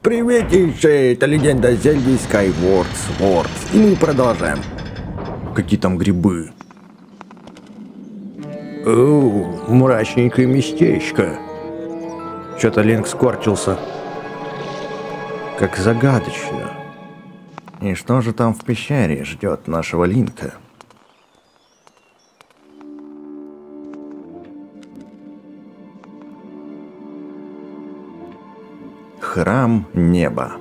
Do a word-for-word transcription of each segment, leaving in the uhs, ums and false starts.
Приветище, это легенда Зельды Skyward Sword. И мы продолжаем. Какие там грибы? Оу, мрачненькое местечко. Что-то Линк скорчился. Как загадочно. И что же там в пещере ждет нашего Линка? Храм неба.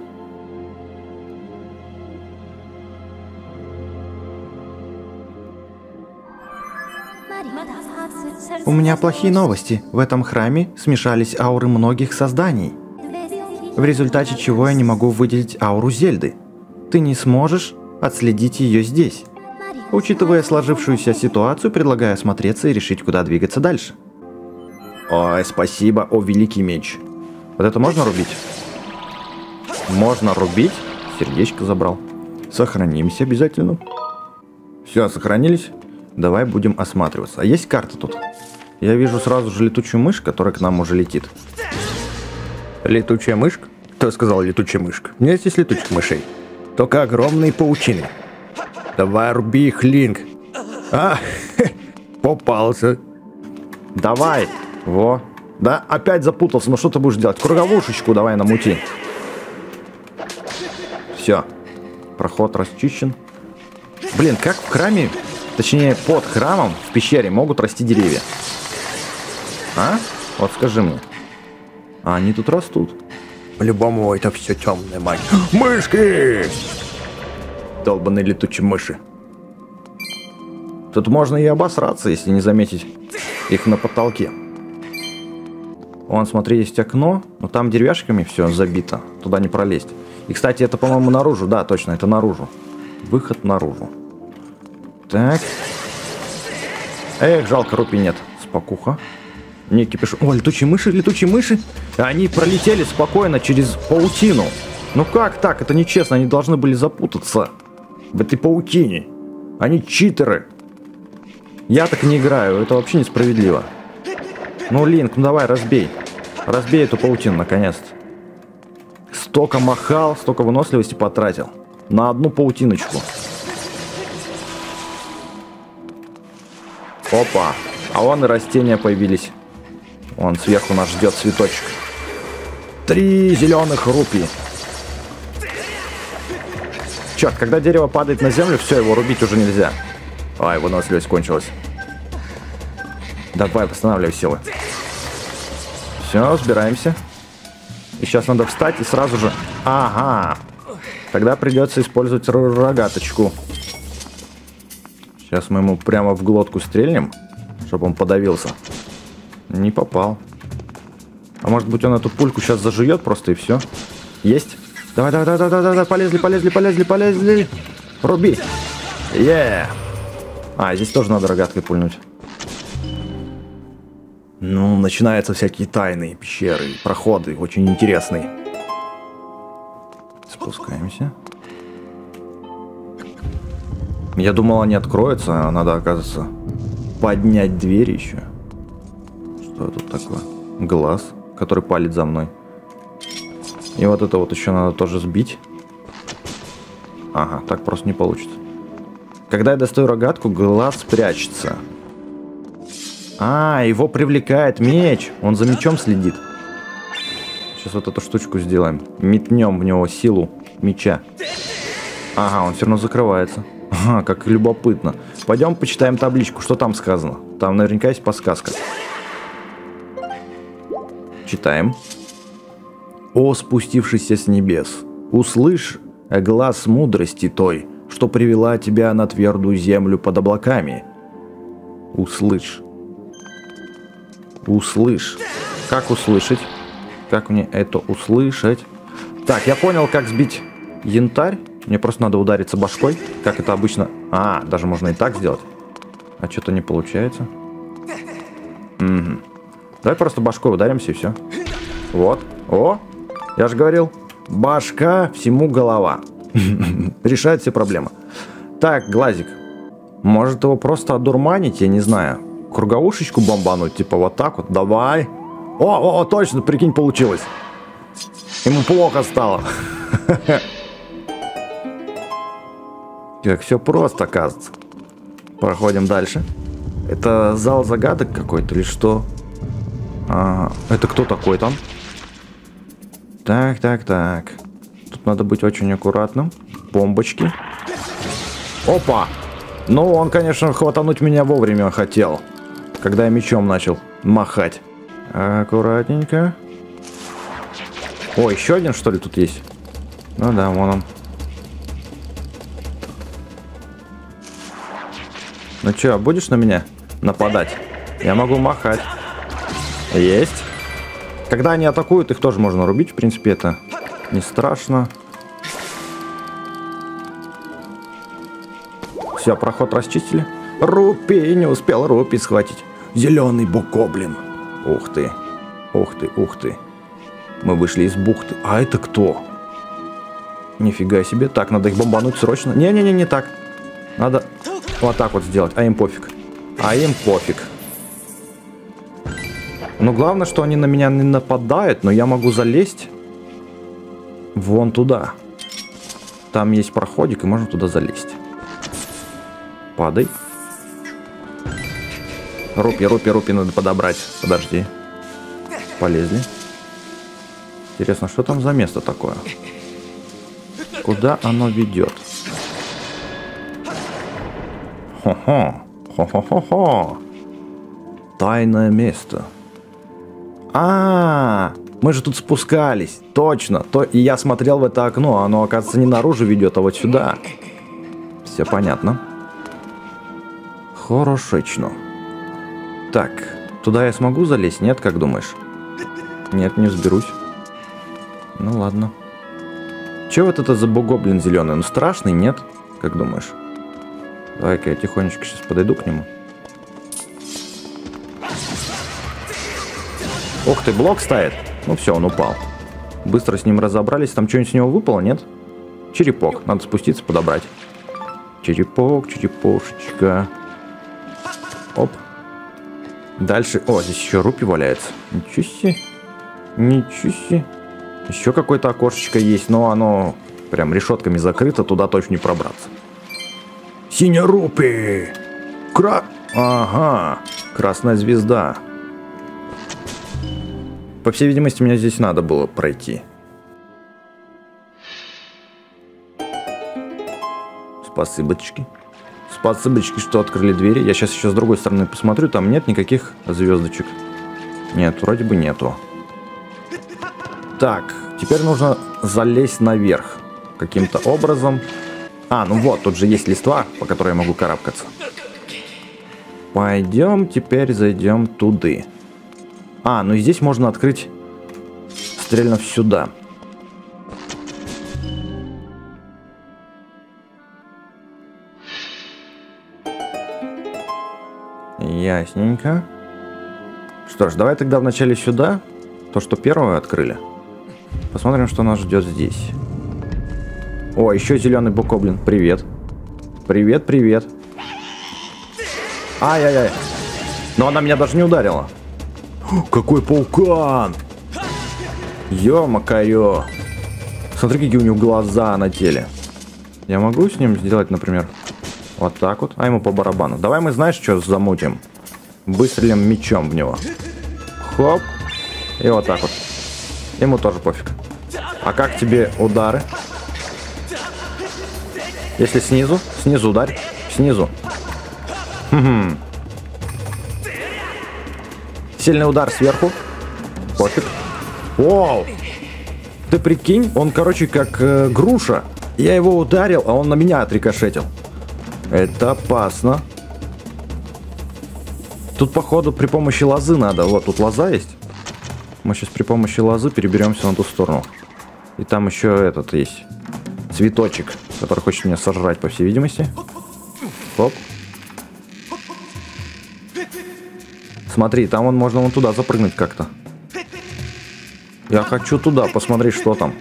У меня плохие новости. В этом храме смешались ауры многих созданий. В результате чего я не могу выделить ауру Зельды. Ты не сможешь отследить ее здесь. Учитывая сложившуюся ситуацию, предлагаю осмотреться и решить, куда двигаться дальше. Ой, спасибо, о великий меч. Вот это можно рубить? Можно рубить? Сердечко забрал. Сохранимся обязательно. Все, сохранились? Давай будем осматриваться. А есть карта тут? Я вижу сразу же летучую мышь, которая к нам уже летит. Летучая мышка? Кто сказал летучая мышка? У меня здесь летучих мышей. Только огромные паучины. Давай руби их, Линк. А, попался. Давай. Во. Да, опять запутался. Ну что ты будешь делать? Круговушечку давай намути. Все. Проход расчищен. Блин, как в храме, точнее под храмом, в пещере могут расти деревья? А? Вот скажи мне. А они тут растут. По-любому это все темная магия. Мышки! Долбаные летучие мыши. Тут можно и обосраться, если не заметить их на потолке. Вон, смотри, есть окно, но там деревяшками все забито. Туда не пролезть. И, кстати, это, по-моему, наружу. Да, точно, это наружу. Выход наружу. Так. Эх, жалко, рупий нет. Спокуха. Не кипиш. О, летучие мыши, летучие мыши. Они пролетели спокойно через паутину. Ну как так? Это нечестно. Они должны были запутаться в этой паутине. Они читеры. Я так не играю. Это вообще несправедливо. Ну, Линк, ну давай, разбей. Разбей эту паутину, наконец-то. Столько махал, столько выносливости потратил. На одну паутиночку. Опа. А вон и растения появились. Вон сверху нас ждет цветочек. Три зеленых рупии. Черт, когда дерево падает на землю, все, его рубить уже нельзя. Ай, выносливость кончилась. Давай, восстанавливай силы. Все, сбираемся. И сейчас надо встать и сразу же... Ага. Тогда придется использовать рогаточку. Сейчас мы ему прямо в глотку стрельнем, чтобы он подавился. Не попал. А может быть он эту пульку сейчас зажует просто и все. Есть? Давай, давай, давай, давай, давай, полезли, полезли, полезли, полезли. Руби. Е. А, здесь тоже надо рогаткой пульнуть. Ну, начинаются всякие тайные пещеры, проходы, очень интересные. Спускаемся. Я думал, они откроются, а надо, оказывается, поднять дверь еще. Что тут такое? Глаз, который палит за мной. И вот это вот еще надо тоже сбить. Ага, так просто не получится. Когда я достаю рогатку, глаз прячется. А, его привлекает меч. Он за мечом следит. Сейчас вот эту штучку сделаем. Метнем в него силу меча. Ага, он все равно закрывается. Ага, как любопытно. Пойдем почитаем табличку, что там сказано. Там наверняка есть подсказка. Читаем. О, спустившийся с небес, услышь глаз мудрости той, что привела тебя на твердую землю под облаками. Услышь. Услышь. Как услышать? Как мне это услышать? Так, я понял, как сбить янтарь. Мне просто надо удариться башкой. Как это обычно... А, даже можно и так сделать. А что-то не получается. Угу. Давай просто башкой ударимся и все. Вот. О, я же говорил. Башка, всему голова. Решает все проблемы. Так, глазик. Может его просто одурманить, я не знаю. Круговушечку бомбануть, типа вот так вот. Давай. О, о, точно, прикинь, получилось. Ему плохо стало. Как все просто, оказывается. Проходим дальше. Это зал загадок какой-то или что? А, это кто такой там? Так, так, так. Тут надо быть очень аккуратным. Бомбочки. Опа! Ну, он, конечно, хватануть меня вовремя хотел. Когда я мечом начал махать. Аккуратненько. О, еще один, что ли, тут есть? Ну да, вон он. Ну че, будешь на меня нападать? Я могу махать. Есть. Когда они атакуют, их тоже можно рубить. В принципе, это не страшно. Все, проход расчистили. Рупи, не успел Рупи схватить. Зеленый богоблин. Ух ты. Ух ты, ух ты. Мы вышли из бухты. А это кто? Нифига себе. Так, надо их бомбануть срочно. Не-не-не, не так. Надо вот так вот сделать. А им пофиг. А им пофиг. Ну, главное, что они на меня не нападают, но я могу залезть вон туда. Там есть проходик, и можно туда залезть. Падай. Рупи, рупи, рупи надо подобрать. Подожди. Полезли. Интересно, что там за место такое? Куда оно ведет? Хо-хо. Хо-хо-хо-хо. Тайное место. А, -а, а, мы же тут спускались. Точно. То, и я смотрел в это окно. Оно, оказывается, не наружу ведет, а вот сюда. Все понятно. Хорошечно. Так, туда я смогу залезть? Нет, как думаешь? Нет, не взберусь. Ну ладно. Че вот это за богоблин зеленый? Он страшный, нет? Как думаешь? Давай-ка я тихонечко сейчас подойду к нему. Ух ты, блок ставит. Ну все, он упал. Быстро с ним разобрались. Там что-нибудь с него выпало, нет? Черепок. Надо спуститься, подобрать. Черепок, черепошечка. Оп. Дальше. О, здесь еще рупи валяется. Ничего себе. Ничего себе. Еще какое-то окошечко есть, но оно прям решетками закрыто. Туда точно не пробраться. Синяя рупи. Кра... Ага. Красная звезда. По всей видимости, мне здесь надо было пройти. Спасибочки. Спасибочки, что открыли двери. Я сейчас еще с другой стороны посмотрю. Там нет никаких звездочек. Нет, вроде бы нету. Так, теперь нужно залезть наверх. Каким-то образом. А, ну вот, тут же есть листва, по которой я могу карабкаться. Пойдем, теперь зайдем туды. А, ну и здесь можно открыть, стрельнув сюда. Ясненько. Что ж, давай тогда вначале сюда. То, что первое открыли. Посмотрим, что нас ждет здесь. О, еще зеленый богоблин. Привет. Привет, привет. Ай-яй-яй. Но она меня даже не ударила. Какой паукан! Ё-макаё! Смотри, какие у него глаза на теле. Я могу с ним сделать, например, вот так вот? А ему по барабану. Давай мы, знаешь, что замутим? Выстрелим мечом в него. Хоп. И вот так вот. Ему тоже пофиг. А как тебе удары? Если снизу? Снизу ударь. Снизу. Хм-хм. Сильный удар сверху. Пофиг. Вау. Ты прикинь, он, короче, как э, груша. Я его ударил, а он на меня отрикошетил. Это опасно. Тут, походу, при помощи лозы надо. Вот, тут лоза есть. Мы сейчас при помощи лозы переберемся на ту сторону. И там еще этот есть. Цветочек, который хочет меня сожрать, по всей видимости. Оп. Смотри, там вон можно вон туда запрыгнуть как-то. Я хочу туда, посмотреть, что там.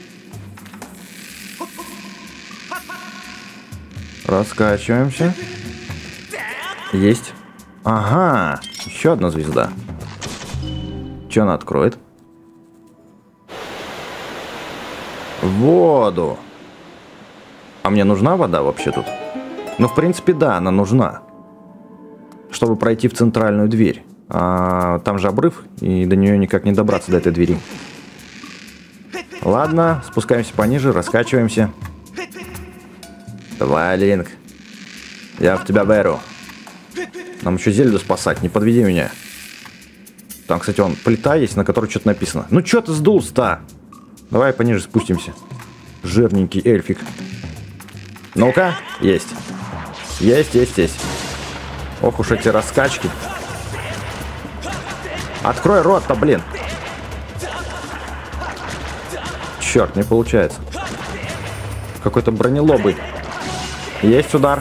Раскачиваемся. Есть. Ага, еще одна звезда. Что она откроет? Воду. А мне нужна вода вообще тут? Ну, в принципе, да, она нужна. Чтобы пройти в центральную дверь. А там же обрыв, и до нее никак не добраться, до этой двери. Ладно, спускаемся пониже, раскачиваемся. Давай, Линк. Я в тебя верю. Нам еще Зельду спасать, не подведи меня. Там, кстати, вон плита есть, на которой что-то написано. Ну, что ты сдулся-то? Давай пониже спустимся. Жирненький эльфик. Ну-ка, есть. Есть, есть, есть. Ох уж эти раскачки. Открой рот-то, блин. Черт, не получается. Какой-то бронелобый. Есть удар.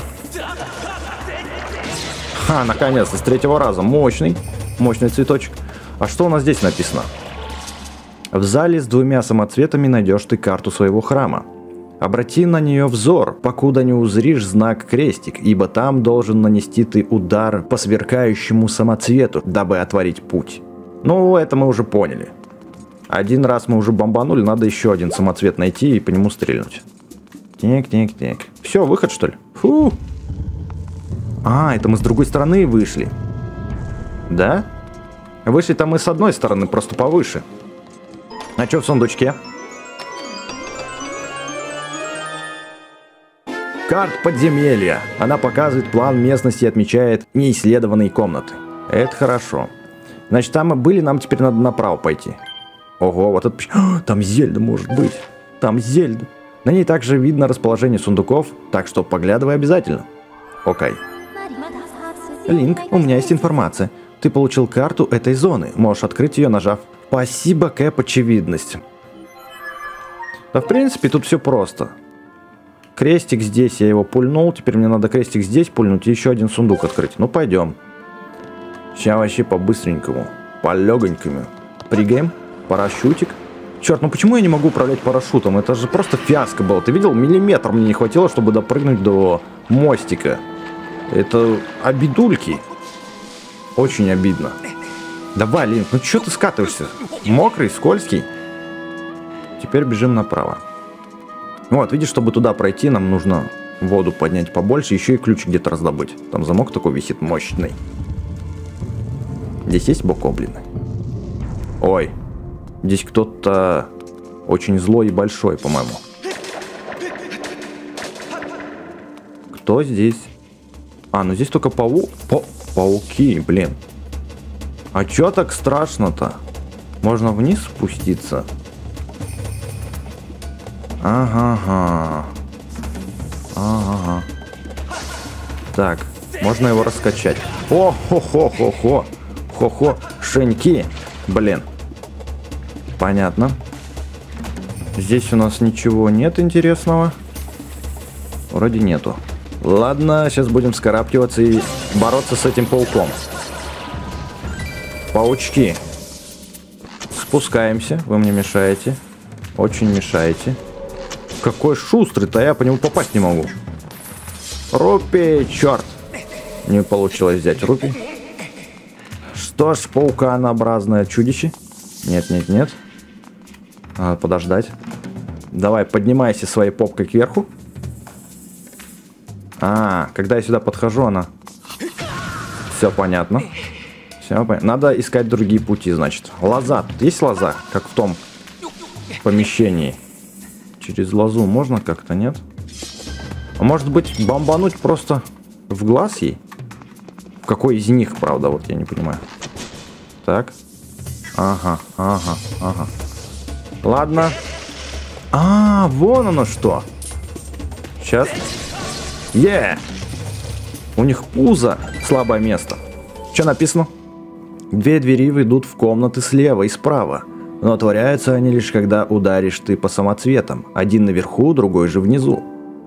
Ха, наконец-то, с третьего раза. Мощный. Мощный цветочек. А что у нас здесь написано? В зале с двумя самоцветами найдешь ты карту своего храма. Обрати на нее взор, покуда не узришь знак крестик, ибо там должен нанести ты удар по сверкающему самоцвету, дабы отворить путь. Ну, это мы уже поняли. Один раз мы уже бомбанули, надо еще один самоцвет найти и по нему стрельнуть. Тик-тик-тик. Все, выход, что ли? Фу. А, это мы с другой стороны вышли. Да? Вышли-то мы с одной стороны, просто повыше. А что в сундучке? Карта подземелья. Она показывает план местности и отмечает неисследованные комнаты. Это хорошо. Значит, там мы были, нам теперь надо направо пойти. Ого, вот это... О, там Зельда может быть. Там Зельда. На ней также видно расположение сундуков, так что поглядывай обязательно. Окей. Линк, у меня есть информация. Ты получил карту этой зоны. Можешь открыть ее, нажав. Спасибо, Кэп, очевидность. Да, в принципе, тут все просто. Крестик здесь, я его пульнул. Теперь мне надо крестик здесь пульнуть и еще один сундук открыть. Ну, пойдем. Сейчас вообще по-быстренькому. По-легонькому. Прыгаем. Парашютик. Черт, ну почему я не могу управлять парашютом? Это же просто фиаско было. Ты видел? Миллиметр мне не хватило, чтобы допрыгнуть до мостика. Это обидульки. Очень обидно. Давай, Линк, ну что ты скатываешься? Мокрый, скользкий. Теперь бежим направо. Вот, видишь, чтобы туда пройти, нам нужно воду поднять побольше, еще и ключ где-то раздобыть. Там замок такой висит мощный. Здесь есть бокоблины? Ой, здесь кто-то очень злой и большой, по-моему. Кто здесь? А, ну здесь только пау... Па... пауки, блин. А чё так страшно-то? Можно вниз спуститься? Ага-га. Ага-га. Так, можно его раскачать. О-хо-хо-хо-хо. Хо-хо. Шеньки. Блин. Понятно. Здесь у нас ничего нет интересного. Вроде нету. Ладно, сейчас будем вскарабкиваться и бороться с этим пауком. Паучки. Спускаемся. Вы мне мешаете. Очень мешаете. Какой шустрый-то, я по нему попасть не могу. Рупи, черт. Не получилось взять рупи. Что ж, паукообразное чудище. Нет, нет, нет. Надо подождать. Давай, поднимайся своей попкой кверху. А, когда я сюда подхожу, она... Все понятно. Все понятно. Надо искать другие пути, значит. Лоза. Тут есть лоза, как в том помещении. Через лозу можно как-то, нет? А может быть, бомбануть просто в глаз ей? В какой из них, правда, вот я не понимаю. Так. Ага, ага, ага. Ладно. А, вон оно что. Сейчас. Е! У них пузо. Слабое место. Что написано? Две двери ведут в комнаты слева и справа. Но отворяются они лишь когда ударишь ты по самоцветам. Один наверху, другой же внизу.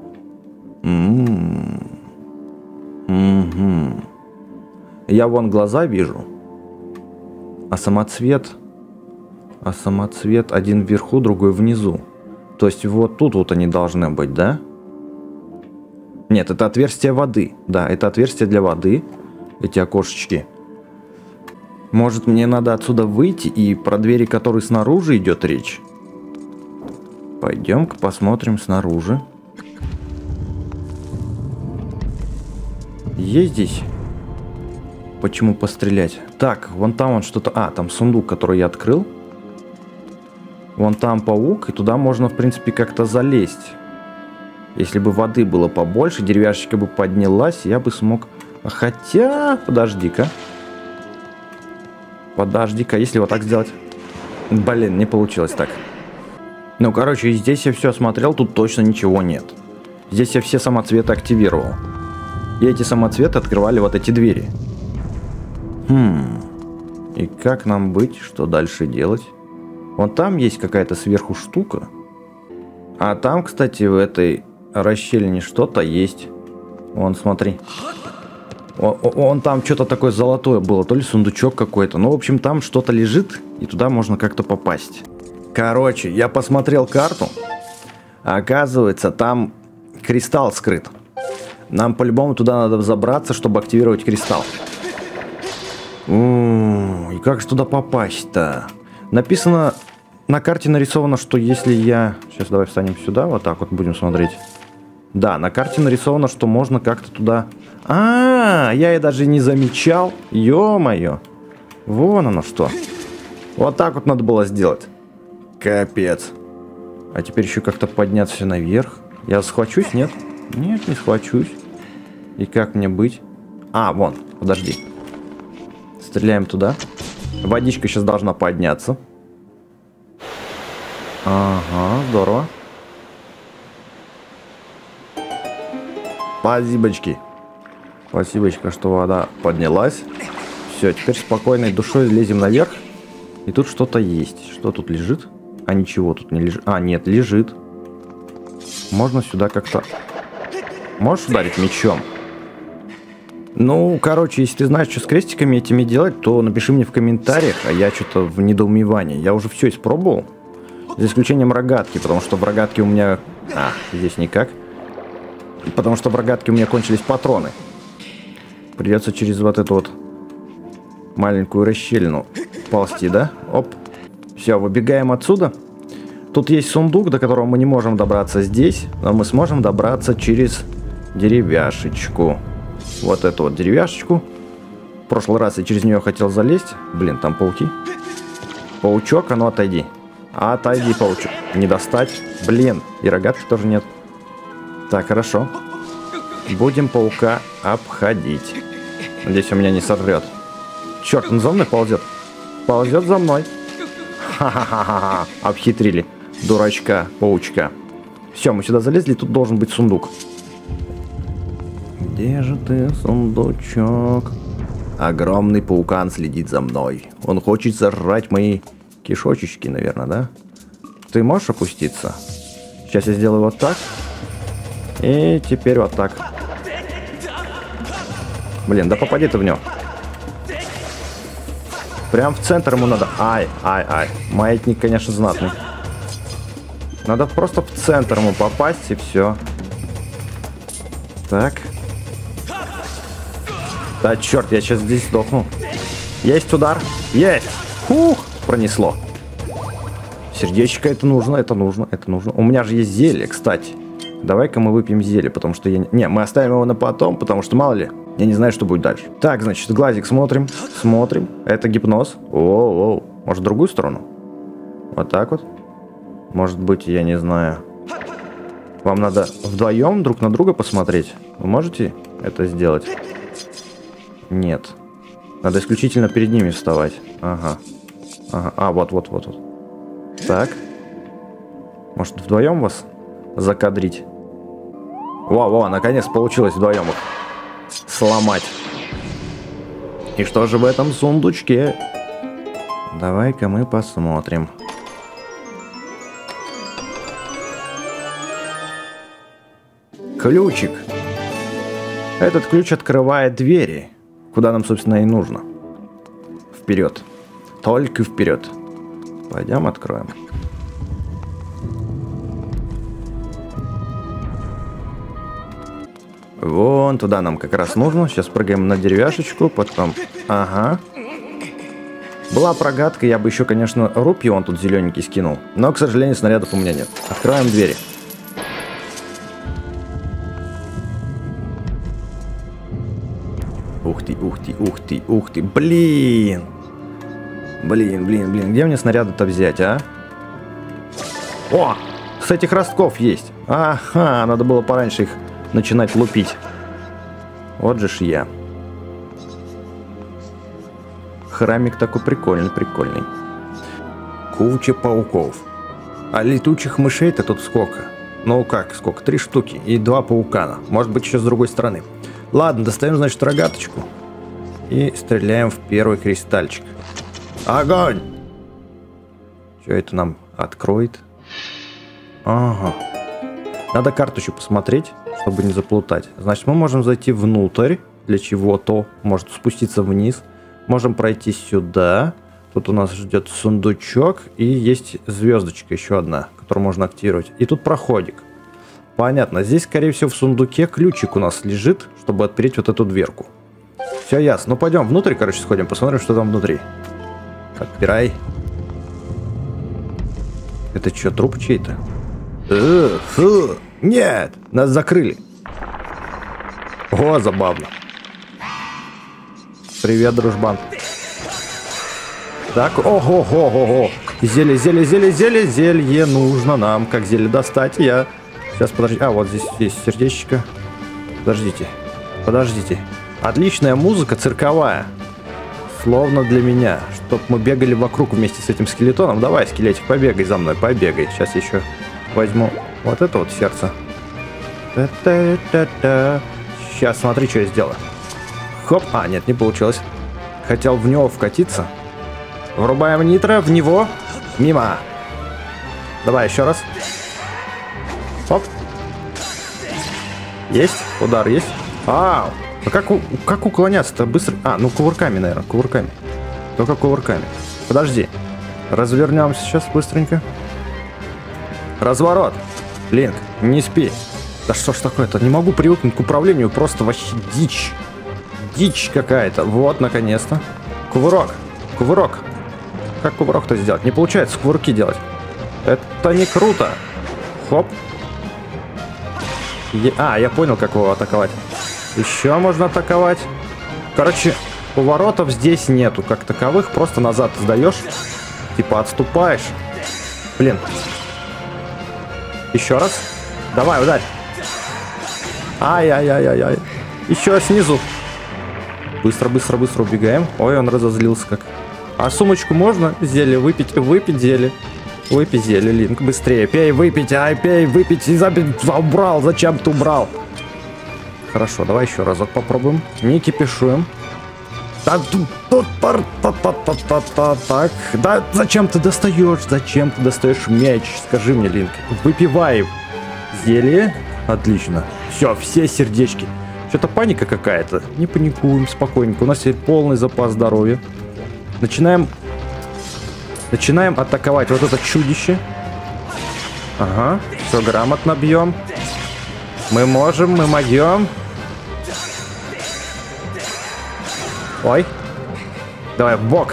М-м-м. М-м-м. Я вон глаза вижу. А самоцвет... А самоцвет один вверху, другой внизу. То есть вот тут вот они должны быть, да? Нет, это отверстие воды. Да, это отверстие для воды. Эти окошечки. Может, мне надо отсюда выйти и про двери, которые снаружи идет речь? Пойдем-ка посмотрим снаружи. Есть здесь? Почему пострелять? Так, вон там вон что-то... А, там сундук, который я открыл. Вон там паук, и туда можно, в принципе, как-то залезть. Если бы воды было побольше, деревяшечка бы поднялась, я бы смог... Хотя... Подожди-ка. Подожди-ка, если вот так сделать... Блин, не получилось так. Ну, короче, здесь я все осмотрел, тут точно ничего нет. Здесь я все самоцветы активировал. И эти самоцветы открывали вот эти двери. Хм. И как нам быть? Что дальше делать? Вон там есть какая-то сверху штука. А там, кстати, в этой расщелине что-то есть. Вон, смотри. Вон, вон там что-то такое золотое было. То ли сундучок какой-то. Ну, в общем, там что-то лежит. И туда можно как-то попасть. Короче, я посмотрел карту. Оказывается, там кристалл скрыт. Нам по-любому туда надо взобраться, чтобы активировать кристалл. О, и как же туда попасть-то? Написано, на карте нарисовано, что если я... Сейчас давай встанем сюда, вот так вот будем смотреть. Да, на карте нарисовано, что можно как-то туда... А, я и даже не замечал. Ё-моё. Вон оно что. Вот так вот надо было сделать. Капец. А теперь еще как-то подняться наверх. Я схвачусь, нет? Нет, не схвачусь. И как мне быть? А, вон, подожди. Стреляем туда. Водичка сейчас должна подняться. Ага, здорово. Спасибочки. Спасибочка, что вода поднялась. Все, теперь спокойной душой лезем наверх. И тут что-то есть. Что тут лежит? А ничего тут не лежит. А, нет, лежит. Можно сюда как-то... Можешь ударить мечом? Ну, короче, если ты знаешь, что с крестиками этими делать, то напиши мне в комментариях, а я что-то в недоумевании. Я уже все испробовал. За исключением рогатки, потому что в рогатке у меня... А, здесь никак. Потому что в рогатке у меня кончились патроны. Придется через вот эту вот маленькую расщелину ползти, да? Оп. Все, выбегаем отсюда. Тут есть сундук, до которого мы не можем добраться здесь, но мы сможем добраться через деревяшечку. Вот эту вот деревяшечку. В прошлый раз я через нее хотел залезть. Блин, там пауки. Паучок, а ну отойди. Отойди, паучок. Не достать. Блин, и рогатки тоже нет. Так, хорошо. Будем паука обходить. Надеюсь, он меня не сожрет. Черт, он за мной ползет. Ползет за мной. Ха-ха-ха-ха. Обхитрили. Дурачка, паучка. Все, мы сюда залезли, тут должен быть сундук. Где же ты, сундучок? Огромный паукан следит за мной. Он хочет сожрать мои кишочечки, наверное, да? Ты можешь опуститься? Сейчас я сделаю вот так. И теперь вот так. Блин, да попади ты в него. Прям в центр ему надо. Ай, ай, ай. Маятник, конечно, знатный. Надо просто в центр ему попасть, и все. Так. Да, черт, я сейчас здесь сдохну. Есть удар. Есть. Фух, пронесло. Сердечко, это нужно, это нужно, это нужно. У меня же есть зелье, кстати. Давай-ка мы выпьем зелье, потому что я... Не, мы оставим его на потом, потому что, мало ли, я не знаю, что будет дальше. Так, значит, глазик смотрим, смотрим. Это гипноз. Оу-оу. Может, в другую сторону? Вот так вот. Может быть, я не знаю. Вам надо вдвоем друг на друга посмотреть? Вы можете это сделать? Нет. Надо исключительно перед ними вставать. Ага. Ага. А, вот-вот-вот-вот. Так. Может, вдвоем вас закадрить? Во-во, наконец получилось вдвоем их сломать. И что же в этом сундучке? Давай-ка мы посмотрим. Ключик. Этот ключ открывает двери, куда нам, собственно, и нужно. Вперед. Только вперед. Пойдем откроем. Вон туда нам как раз нужно. Сейчас прыгаем на деревяшечку, потом... Ага. Была прогадка, я бы еще, конечно, рупион тут зелененький скинул. Но, к сожалению, снарядов у меня нет. Открываем двери. Ух ты, ух ты, ух ты, ух ты. Блин. Блин, блин, блин. Где мне снаряды-то взять, а? О! С этих ростков есть. Ага, надо было пораньше их начинать лупить. Вот же ж я. Храмик такой прикольный, прикольный. Куча пауков. А летучих мышей-то тут сколько? Ну как, сколько? Три штуки и два паукана. Может быть, еще с другой стороны. Ладно, достаем, значит, рогаточку. И стреляем в первый кристальчик. Огонь! Что это нам откроет? Ага. Надо карту еще посмотреть, чтобы не заплутать. Значит, мы можем зайти внутрь для чего-то. Может спуститься вниз. Можем пройти сюда. Тут у нас ждет сундучок. И есть звездочка еще одна, которую можно активировать. И тут проходик. Понятно. Здесь, скорее всего, в сундуке ключик у нас лежит, чтобы отпереть вот эту дверку. Все ясно. Ну, пойдем внутрь, короче, сходим. Посмотрим, что там внутри. Отпирай. Это что, труп чей-то? Э, фу. Нет, нас закрыли. О, забавно. Привет, дружбан. Так, ого-го-го-го. Зелье, зелье, зелье, зелье, зелье нужно нам. Как зелье достать? Я... Сейчас, подожди. А, вот здесь есть сердечко. Подождите. Подождите. Отличная музыка цирковая. Словно для меня. Чтоб мы бегали вокруг вместе с этим скелетоном. Давай, скелетик, побегай за мной, побегай. Сейчас еще возьму вот это вот сердце. Та-та-та-та. Сейчас, смотри, что я сделаю. Хоп. А, нет, не получилось. Хотел в него вкатиться. Врубаем нитро в него. Мимо. Давай еще раз. Хоп. Есть? Удар есть? Ау. А как, у, как уклоняться-то быстро? А, ну кувырками, наверное, кувырками. Только кувырками. Подожди. Развернемся сейчас быстренько. Разворот. Линк, не спи. Да что ж такое-то? Не могу привыкнуть к управлению. Просто вообще дичь. Дичь какая-то. Вот, наконец-то. Кувырок. Кувырок. Как кувырок-то сделать? Не получается кувырки делать. Это не круто. Хоп. Е... А, я понял, как его атаковать. Еще можно атаковать. Короче, поворотов здесь нету как таковых. Просто назад сдаешь. Типа отступаешь. Блин. Еще раз. Давай, ударь. Ай-яй-яй-яй-яй. Еще снизу. Быстро, быстро, быстро убегаем. Ой, он разозлился как. А сумочку можно? Зелье выпить? Выпить зелье. Выпей зелье, Линк. Быстрее. Пей, выпить. Ай, пей, выпить. И забить. Убрал. Зачем ты убрал? Хорошо, давай еще разок попробуем. Не кипишуем. Так, так, да, зачем ты достаешь? Зачем ты достаешь мяч? Скажи мне, Линк. Выпивай зелье. Отлично. Все, все сердечки. Что-то паника какая-то. Не паникуем, спокойненько. У нас есть полный запас здоровья. Начинаем... Начинаем атаковать вот это чудище. Ага, все грамотно бьем. Мы можем, мы могем. Ой. Давай в бок.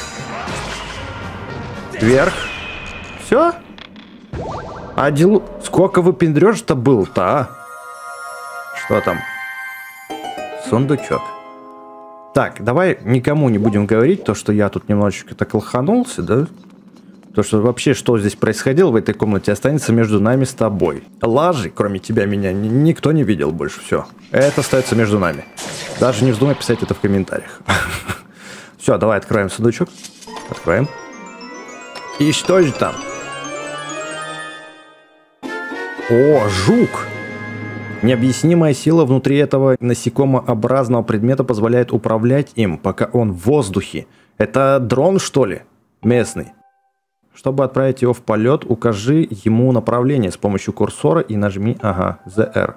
Вверх. Все. А делу... Сколько выпендрёж-то был-то, а? Что там? Сундучок. Так, давай никому не будем говорить то, что я тут немножечко так лоханулся, да? То, что вообще, что здесь происходило в этой комнате, останется между нами с тобой. Лажи, кроме тебя, меня никто не видел больше. Все. Это остается между нами. Даже не вздумай писать это в комментариях. Все, давай откроем сундучок. Откроем. И что же там? О, жук! Необъяснимая сила внутри этого насекомообразного предмета позволяет управлять им, пока он в воздухе. Это дрон, что ли? Местный. Чтобы отправить его в полет, укажи ему направление с помощью курсора и нажми, ага, зэ эр.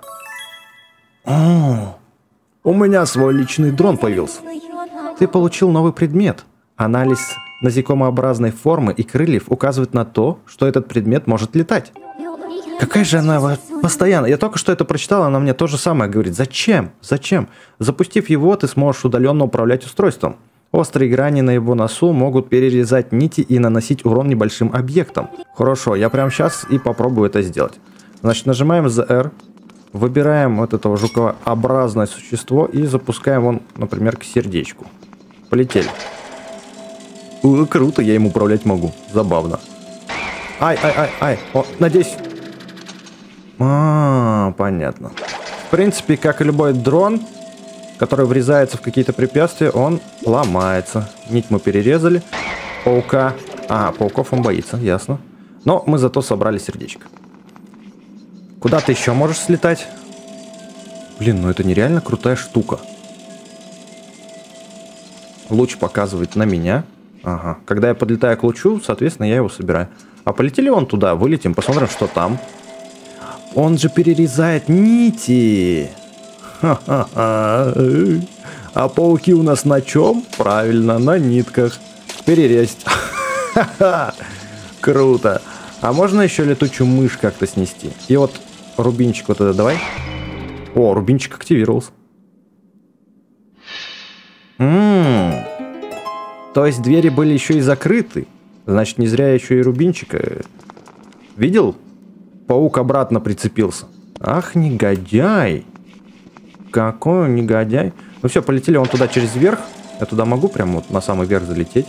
О, у меня свой личный дрон появился. Ты получил новый предмет. Анализ насекомообразной формы и крыльев указывает на то, что этот предмет может летать. Какая же она постоянно... Я только что это прочитал, она мне то же самое говорит. Зачем? Зачем? Запустив его, ты сможешь удаленно управлять устройством. Острые грани на его носу могут перерезать нити и наносить урон небольшим объектам. Хорошо, я прямо сейчас и попробую это сделать. Значит, нажимаем зет эр, выбираем вот этого жуковообразное существо и запускаем он, например, к сердечку. Полетели. О, круто, я им управлять могу. Забавно. Ай, ай, ай, ай. О, надеюсь. А, понятно. В принципе, как и любой дрон, который врезается в какие-то препятствия, он ломается. Нить мы перерезали. Паука. А, пауков он боится, ясно. Но мы зато собрали сердечко. Куда ты еще можешь слетать? Блин, ну это нереально крутая штука. Луч показывает на меня. Ага. Когда я подлетаю к лучу, соответственно, я его собираю. А полетели вон туда, вылетим, посмотрим, что там. Он же перерезает нити. Ха-ха-ха. А пауки у нас на чем? Правильно, на нитках. Перерезать. Ха-ха. Круто. А можно еще летучую мышь как-то снести? И вот рубинчик вот это давай. О, рубинчик активировался. М-м-м. То есть двери были еще и закрыты. Значит, не зря еще и рубинчика. Видел? Паук обратно прицепился. Ах, негодяй. Какой он негодяй. Ну все, полетели он туда через верх. Я туда могу прям вот на самый верх залететь.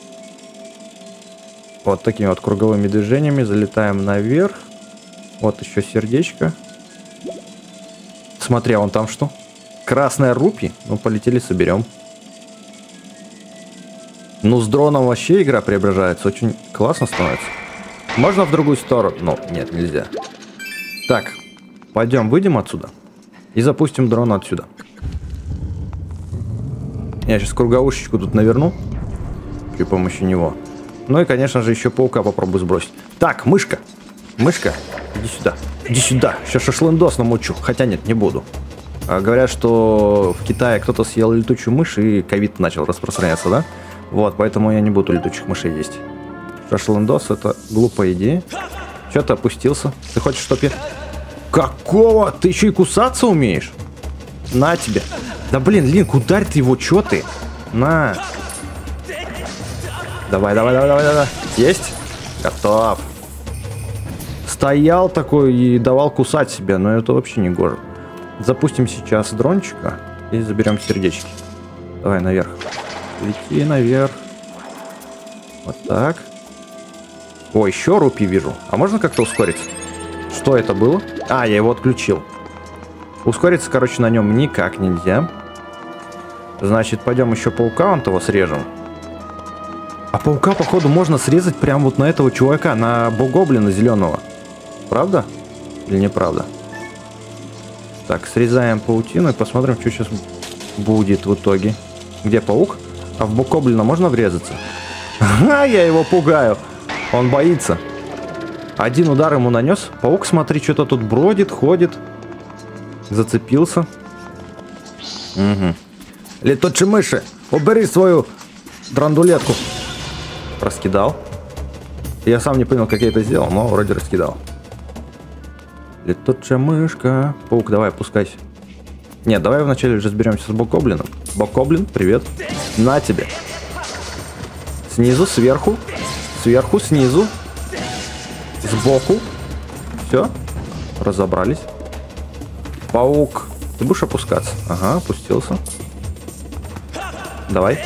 Вот такими вот круговыми движениями залетаем наверх. Вот еще сердечко. Смотри, а вон там что? Красная рупи. Ну, полетели, соберем. Ну, с дроном вообще игра преображается. Очень классно становится. Можно в другую сторону? Ну, нет, нельзя. Так, пойдем, выйдем отсюда. И запустим дрон отсюда. Я сейчас круговушечку тут наверну. При помощи него. Ну и, конечно же, еще паука попробую сбросить. Так, мышка. Мышка, иди сюда. Иди сюда. Сейчас шашлындос намучу. Хотя нет, не буду. А, говорят, что в Китае кто-то съел летучую мышь и ковид начал распространяться, да? Вот, поэтому я не буду летучих мышей есть. Шашлындос — это глупая идея. Че ты опустился? Ты хочешь, чтоб я... Какого? Ты еще и кусаться умеешь? На тебе. Да блин, Линк, ударь ты его, че ты? На. Давай, давай, давай, давай, давай. Есть? Готов. Стоял такой и давал кусать себя, но это вообще не гоже. Запустим сейчас дрончика и заберем сердечки. Давай наверх. Лети наверх. Вот так. О, еще рупи вижу. А можно как-то ускориться? Что это было? А, я его отключил. Ускориться, короче, на нем никак нельзя. Значит, пойдем еще паука вон того срежем. А паука, походу, можно срезать прямо вот на этого чувака, на богоблина зеленого. Правда? Или неправда? Так, срезаем паутину и посмотрим, что сейчас будет в итоге. Где паук? А в богоблина можно врезаться? Ага, я его пугаю. Он боится. Один удар ему нанес. Паук, смотри, что-то тут бродит, ходит. Зацепился. Угу. Летучие мыши, убери свою драндулетку. Раскидал. Я сам не понял, как я это сделал, но вроде раскидал. Летучая мышка. Паук, давай, опускайся. Нет, давай вначале уже разберемся с богоблином. Богоблин, привет. На тебе. Снизу, сверху. Сверху, снизу. Сбоку. Все. Разобрались. Паук. Ты будешь опускаться? Ага, опустился. Давай.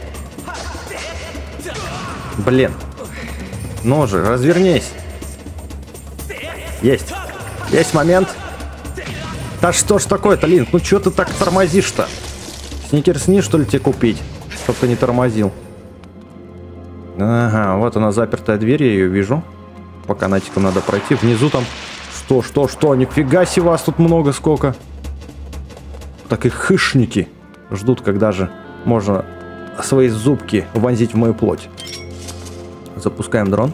Блин. Ну же, развернись. Есть. Есть момент. Да что ж такое-то, Линк? Ну что ты так тормозишь-то? Сникерсни, что ли, тебе купить? Чтоб ты не тормозил. Ага, вот она, запертая дверь, я ее вижу. По канатику надо пройти. Внизу там... Что, что, что? Нифига себе, вас тут много, сколько. Так и хищники ждут, когда же можно свои зубки вонзить в мою плоть. Запускаем дрон.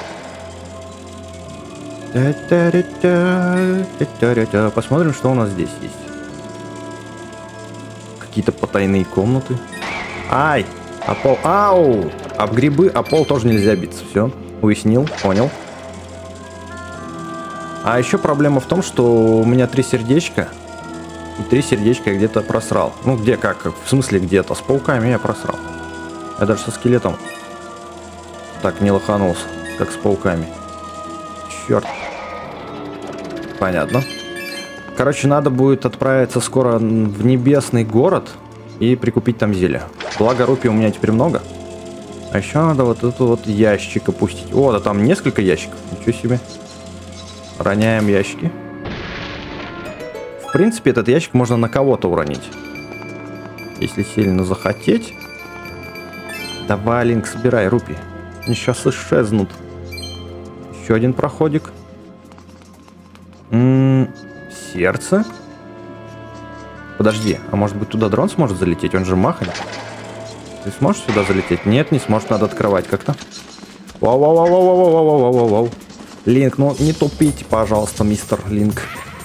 Посмотрим, что у нас здесь есть. Какие-то потайные комнаты. Ай! А пол... Ау! Об грибы, а пол тоже нельзя биться. Все, уяснил, понял. А еще проблема в том, что у меня три сердечка. И три сердечка я где-то просрал. Ну, где как? В смысле где-то? С пауками я просрал. Я даже со скелетом так не лоханулся, как с пауками. Черт. Понятно. Короче, надо будет отправиться скоро в небесный город и прикупить там зелье. Благо рупий у меня теперь много. А еще надо вот этот вот ящик опустить. О, да там несколько ящиков. Ничего себе. Роняем ящики. В принципе, этот ящик можно на кого-то уронить. Если сильно захотеть. Давай, Линк, собирай рупии. Они сейчас исчезнут. Еще один проходик. М-м, сердце. Подожди, а может быть туда дрон сможет залететь? Он же махает. Ты сможешь сюда залететь? Нет, не сможешь, надо открывать как-то. Вау-вау-вау-вау-вау-вау-вау-вау-вау. Линк, ну не тупите, пожалуйста, мистер Линк.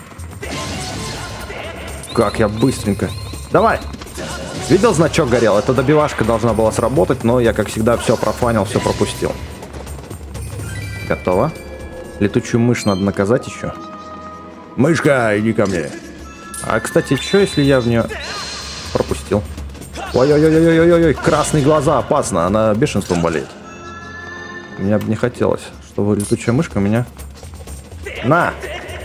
Как я быстренько. Давай! Видел, значок горел? Эта добивашка должна была сработать, но я, как всегда, все профанил, все пропустил. Готово. Летучую мышь надо наказать еще. Мышка, иди ко мне. А, кстати, что, если я в нее пропустил? Ой-ой-ой-ой-ой-ой, красные глаза, опасно, она бешенством болеет. Мне бы не хотелось, чтобы летучая мышка меня... На!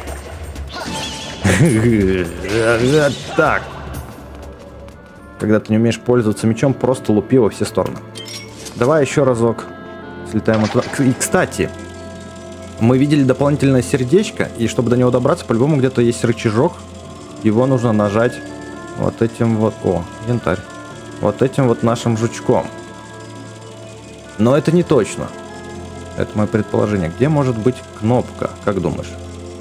Так. Когда ты не умеешь пользоваться мечом, просто лупи во все стороны. Давай еще разок. Слетаем туда. И, кстати, мы видели дополнительное сердечко, и чтобы до него добраться, по-любому где-то есть рычажок. Его нужно нажать вот этим вот... О, янтарь. Вот этим вот нашим жучком. Но это не точно. Это мое предположение. Где может быть кнопка? Как думаешь?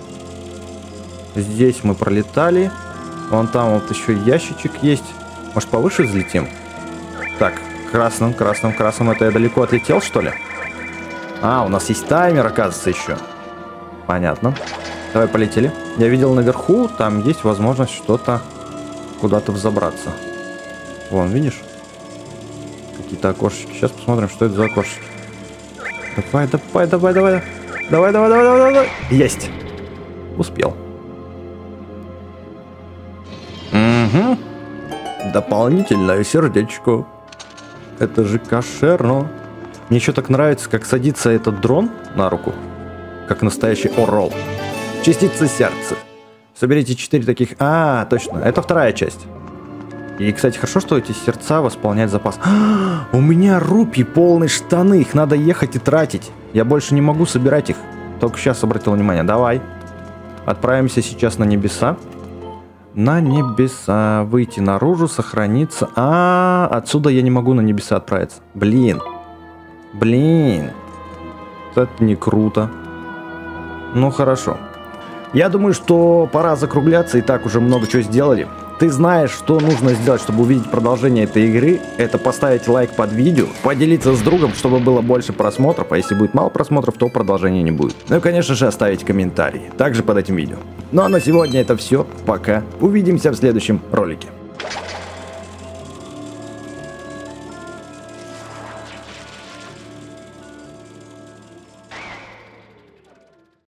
Здесь мы пролетали. Вон там вот еще ящичек есть. Может, повыше взлетим? Так, красным, красным, красным. Это я далеко отлетел, что ли? А, у нас есть таймер, оказывается, еще. Понятно. Давай полетели. Я видел наверху, там есть возможность что-то куда-то взобраться. Вон, видишь? Какие-то окошечки. Сейчас посмотрим, что это за окошечки. Давай, давай, давай, давай. Давай, давай, давай, давай, давай. Есть. Успел. Угу. Дополнительное сердечко. Это же кошерно. Мне еще так нравится, как садится этот дрон на руку. Как настоящий орел. Частица сердца. Соберите четыре таких... А, точно. Это вторая часть. И, кстати, хорошо, что эти сердца восполняют запас. А, у меня рупий полные штаны. Их надо ехать и тратить. Я больше не могу собирать их. Только сейчас обратил внимание. Давай. Отправимся сейчас на небеса. На небеса. Выйти наружу, сохраниться. А, отсюда я не могу на небеса отправиться. Блин. Блин. Это не круто. Ну, хорошо. Я думаю, что пора закругляться. И так уже много чего сделали. Ты знаешь, что нужно сделать, чтобы увидеть продолжение этой игры. Это поставить лайк под видео, поделиться с другом, чтобы было больше просмотров. А если будет мало просмотров, то продолжения не будет. Ну и, конечно же, оставить комментарий. Также под этим видео. Ну а на сегодня это все. Пока. Увидимся в следующем ролике.